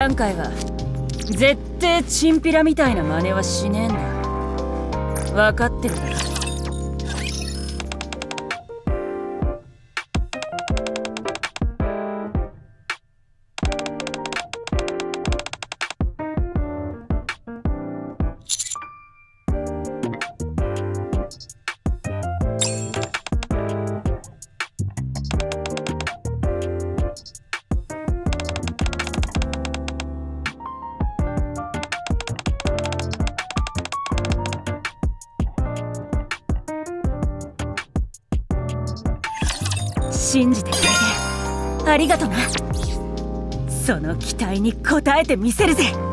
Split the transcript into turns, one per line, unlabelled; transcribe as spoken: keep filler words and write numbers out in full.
覧会は絶対チンピラみたいな真似はしねえんだ。分かってるだろ。信じてくれてありがとな。その期待に応えてみせるぜ。